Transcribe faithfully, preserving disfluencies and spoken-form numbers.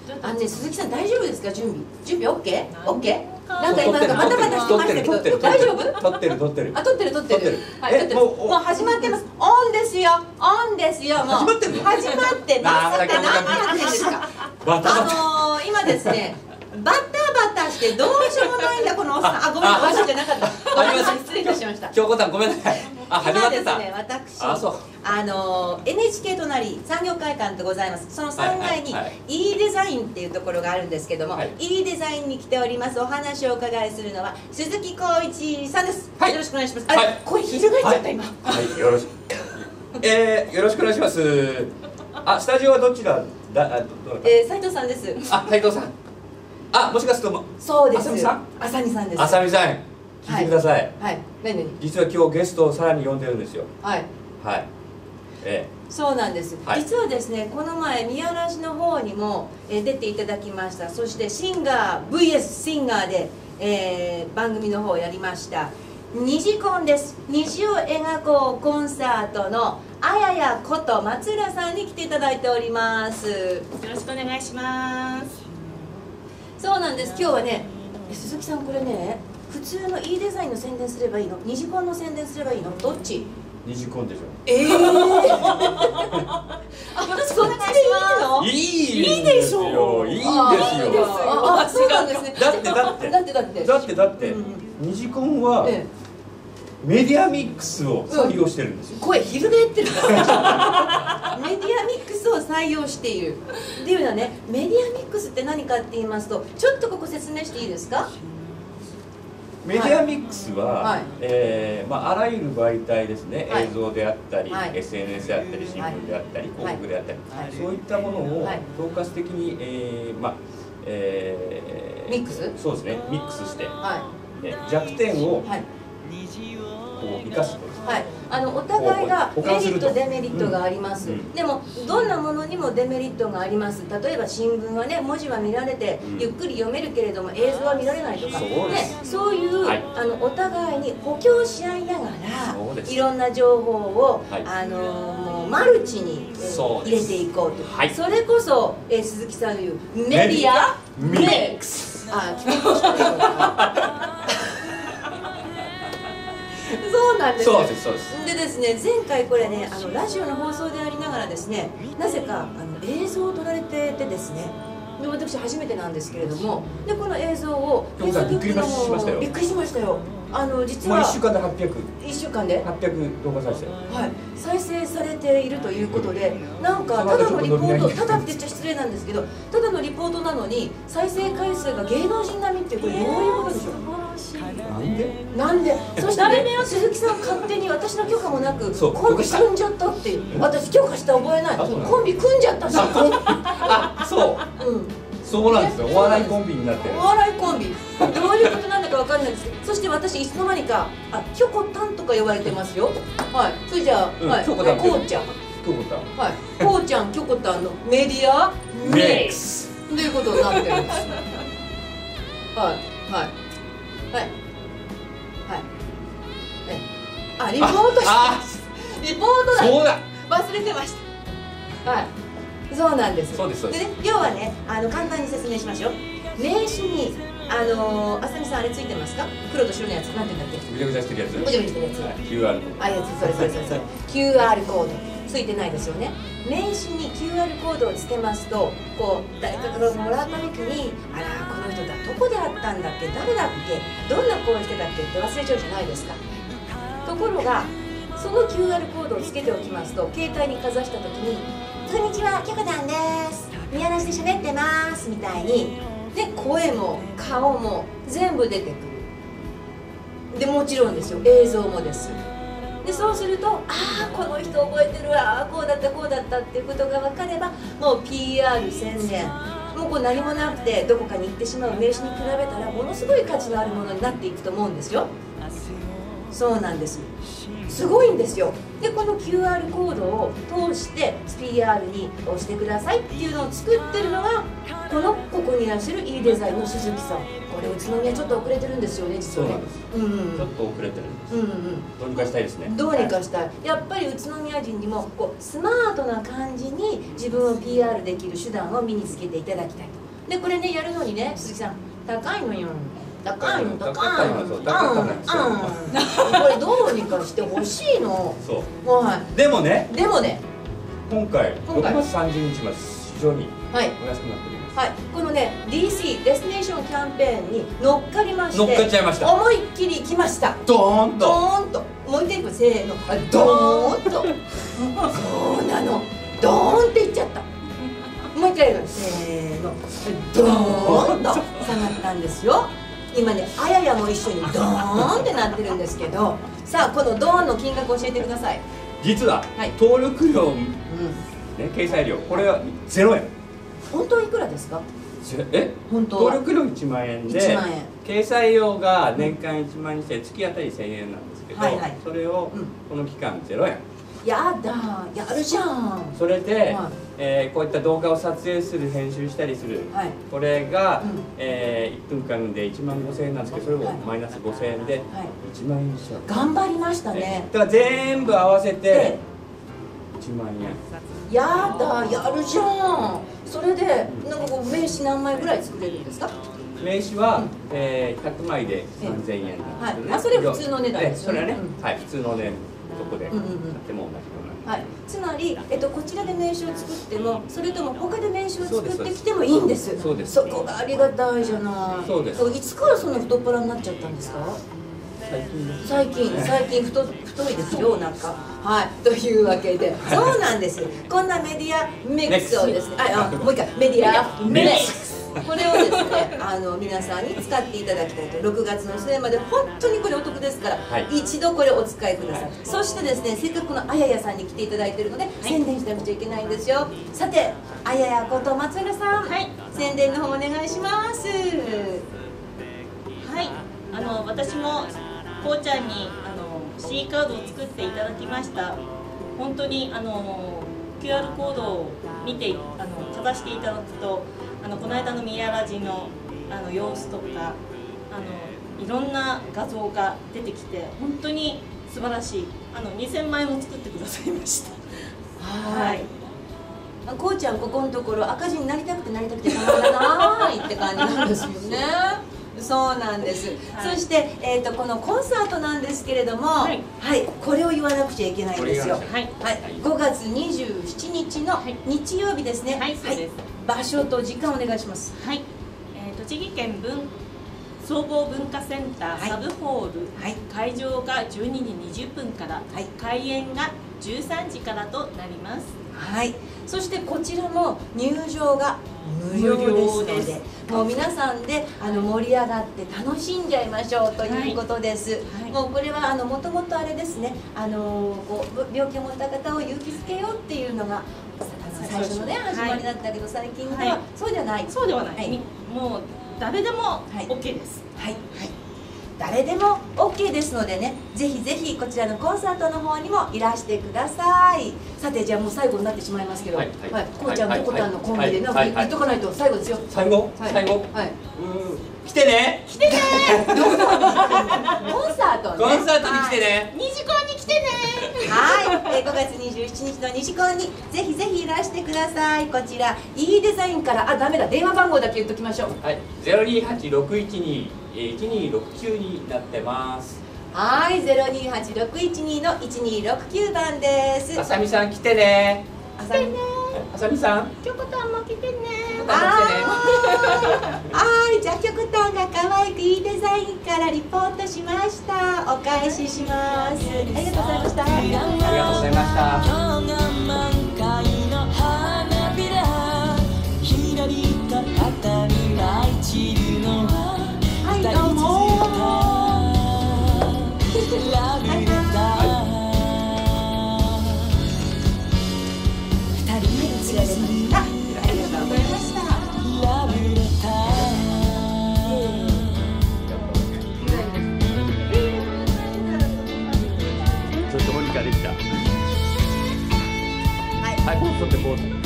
あのね、鈴木さん大丈夫ですか？準備準備 オーケー？ オーケー？ なんか今なんかバタバタしてましたけど大丈夫？ 撮ってる撮ってる。 あ、撮ってる撮ってる。はい、撮ってる。もう始まってます。オンですよ。オンですよ。もう始まってんの？ 始まってますって何やってんですか？あの今ですね、バタバタしてどうしようもないんだこのおっさん。あ、ごめん、おっさんじゃなかった。ごめんなさい、失礼いたしました。 京子さんごめんなさい。あ、始まってた。 今ですね、私、あの エヌエイチケー 隣産業会館でございます。そのさんがいに E デザインっていうところがあるんですけども、E デザインに来ております。お話をお伺いするのは鈴木浩一さんです。よろしくお願いします。あ、声翻っちゃった今。 はい、よろしく。えー、よろしくお願いします。あ、スタジオはどちらだ？ えー、斉藤さんです。 あ、斉藤さん。あ、もしかするとそうです。 あさみさん？ あさみさんです。 あさみさん、聞いてください。 はい。何々？ 実は今日ゲストをさらに呼んでるんですよ。 はい。 はい。ええ。 そうなんです。実はですね、この前宮嵐の方にも出ていただきました。そしてシンガー ブイエス シンガーで、えー、番組の方をやりました。虹コンです。虹を描こうコンサートのあややこと松浦さんに来ていただいております。よろしくお願いします。 そうなんです。今日はね、鈴木さんこれね、普通の E デザインの宣伝すればいいの？虹コンの宣伝すればいいの？どっち？ 虹コンでしょ。 ええー。あ、私こっちでいいの？いいでしょう。 いいんですよ。 あ、そうなんですね。 だってだってだってだってだってだって虹コンはメディアミックスを採用してるんですよ。 声翻ってるから。メディアミックスを採用している。っていうのはね、メディアミックスって何かって言いますと、ちょっとここ説明していいですか？ メディアミックスは、えーまあ、あらゆる媒体ですね、はい、映像であったり、はい、エスエヌエス であったり、新聞であったり、はい、広告であったり、はい、そういったものを統括的に、えーまあえー、 ミックスそうですね、ミックスして、はい、ね、弱点を、はい、こう生かすと。 はい、あのお互いがメリットデメリットがあります、うん、でもどんなものにもデメリットがあります。例えば新聞はね、文字は見られて、うん、ゆっくり読めるけれども映像は見られないとか、ね、そういう、はい、あのお互いに補強し合いながらいろんな情報を、はい、あのもうマルチに入れていこうと、はい、それこそ、え鈴木さんの言うメディアミックス。あ、聞こえましたね。そうなんです。 そうです、そうです。 でですね、前回これね、あのラジオの放送でありながらですね、なぜかあの映像を撮られててですね、で私初めてなんですけれども、でこの映像をびっくりしましたよ。 びっくりしましたよ。あの実はもういっしゅうかんではっぴゃく。 いっしゅうかんではっぴゃく動画再生。 はい。再生されているということで、なんかただのリポート、ただって言っちゃ失礼なんですけど、ただのリポートなのに再生回数が芸能人並みってこれどういうことでしょう？ なんで？ なんで？そしてね、鈴木さん勝手に私の許可もなくコンビ組んじゃったって、私許可した覚えない。コンビ組んじゃったし。 あ、そう。うん。そうなんですよ。お笑いコンビになってる。 お笑いコンビ。どういうことなんだかわかんないですけど、そして私いつの間にかあ、きょこたんとか呼ばれてますよ。はい。それじゃあ、はい。こうちゃん。 きょこたん。 はい。こうちゃん、きょこたんのメディアミックスということになってるんです。はいはいはいはい。あ、リポートした。リポートだ。 そうだ。 忘れてました。はい。そうなんです。 そうですそうです。 でね、要はね、あの簡単に説明しましょう。名刺にあのあさみさんあれついてますか？黒と白のやつ、なんていうんだっけ？ ぐちゃぐちゃしてるやつ。 ぐちゃぐちゃしてるやつ。 キューアール コード。 あ、やつ、それそれそれそれ。キューアール コードついてないですよね。名刺に キューアール コードをつけますと、こう誰かからもらった時に、あらこの人だ、どこで会ったんだっけ、誰だっけ、どんな声してたっけって忘れちゃうじゃないですか。ところがその キューアール コードをつけておきますと、携帯にかざした時に「こんにちは、きょこたんです、宮梨で喋ってます」みたいにで、声も顔も全部出てくる。でもちろんですよ、映像もです。でそうすると、ああこの人覚えてるわ、こうだったこうだったっていうことが分かれば、もう ピーアール 宣伝、もうこう何もなくてどこかに行ってしまう名刺に比べたらものすごい価値のあるものになっていくと思うんですよ。そうなんです。すごいんですよ。でこの キューアール コードを通して ピーアール に押してくださいっていうのを作ってるのがこのここにいらっしゃるいいデザインの鈴木さん、これ宇都宮ちょっと遅れてるんですよね、実はね。 そうなんです、うん、ちょっと遅れてるんです、うんうん、どうにかしたいですね。 どうにかしたい、はい、やっぱり宇都宮人にもこうスマートな感じに自分を ピーアール できる手段を身につけていただきたいと。でこれねやるのにね、鈴木さん高いのよ、高いの高いの、うん、これどうにかしてほしいの。 そう、はい、でもねでもね今回ろくがつさんじゅうにちまで非常にお安くなっております。 はい、このね ディーシー デスティネーションキャンペーンに乗っかりまして、 乗っかっちゃいました。 思いっきり来ました。 ドーンとドーンともう一回せーの、ドーンとそうなの、ドーンっていっちゃった。もう一回やる、せーの、ドーンと下がったんですよ。今ねあややも一緒にドーンってなってるんですけど、さあこのドーンの金額教えてください。 実は、はい、登録料、うん、ね、掲載料これはゼロえん。 本当はいくらですか？ え本当登録料いちまんえんで、いちまんえん、掲載料が年間いちまんにして月当たりせんえんなんですけど、はいはい、それをこの期間ゼロえん。 やだ、やるじゃん。 それで、はい、えー、こういった動画を撮影する、編集したりする、はい、これが、うん、えー、いっぷんかんでいちまんごせんえんなんですけど、それをマイナスごせんえんでいちまんえんにしちゃう。 頑張りましたね。 だから全部合わせていちまんえん。 やだ、やるじゃん。それでなんかこう名刺何枚ぐらい作れるんですか？ 名刺は、うん、えー、ひゃくまいでさんぜんえんなんですけどね。 はい、あ、それ普通の値段ですよね。 それはね、うん、はい、普通のね、そこで買っても同じような。 はい、つまり、えっと、こちらで名刺を作っても、それとも他で名刺を作ってきてもいいんです。そうです。そこがありがたいじゃない。そうです。いつからその太っ腹になっちゃったんですか？最近です。最近、最近太太いですよ、なんか。はい、というわけで、そうなんです。こんなメディアミックスをですね、あ、あ、もう一回、メディアミックス。これをですね、あの皆さんに使っていただきたいと。ろくがつの末まで本当にこれお得ですから、はい、一度これお使いください。はい、そしてですね、せっかくこのあややさんに来ていただいているので、はい、宣伝しなくちゃいけないんですよ。さて、あややこと松浦さん、はい、宣伝の方お願いします。はい、 あの私もこうちゃんにあの C カードを作っていただきました。本当にあの キューアール コードを見てあのかざしていただくと、あのこの間のミヤラジのあの様子とか、あのいろんな画像が出てきて本当に素晴らしい。あのにせんまいも作ってくださいました。はい。 こうちゃんここのところ赤字になりたくてなりたくてたまらないって感じなんですよね。そうなんです。はい、そして、えー、とこのコンサートなんですけれども、はい、はい、これを言わなくちゃいけないんですよ。はい、はい、ごがつにじゅうしちにちの日曜日ですね。はい、そうです。場所と時間お願いします。 はい、えー、栃木県文総合文化センターサブホール、はい、会場がじゅうにじにじゅっぷんから、はい、開演がじゅうさんじからとなります。 はい、そしてこちらも入場が無料ですので、もう皆さんであの盛り上がって楽しんじゃいましょうということです。はいはい、もうこれはあのもともとあれですね、あのこう病気を持った方を勇気づけようっていうのが最初のね始まりだったけど、最近ではそうじゃない。 そうではない。はい、もう誰でも オーケー です。 はい。はい。誰でも オーケー ですのでね、ぜひぜひこちらのコンサートの方にもいらしてください。さて、じゃあもう最後になってしまいますけど、はい、こうちゃんとこたんのコンビでなんか言っとかないと最後ですよ。 最後？最後？はい。来てね。 来てね。コンサートね。 コンサートに来てね。 にじコンに来てね。 はい、ごがつにじゅうしちにちのにじコンにぜひぜひいらしてください。こちら E デザインから、あ、ダメだ、電話番号だけ言っときましょう。 はい、ゼロにはちろくいちにいちにろくきゅうになってます。 はい、ゼロにはちろくいちにのいちにろくきゅうばんです。 あさみさん来てね。 あさみね。 あさみさん。 きょこたんも来てね。 はい、じゃあきょこたんが可愛くいいデザインからリポートしました。お返しします。ありがとうございました。 ありがとうございました。 はい、どうも。 できた。はい、ポーズ取ってポーズ。